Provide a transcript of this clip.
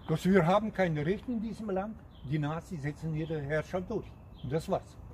Dass wir haben kein Recht in diesem Land. Die Nazis setzen ihre Herrschaft durch. Und das war's.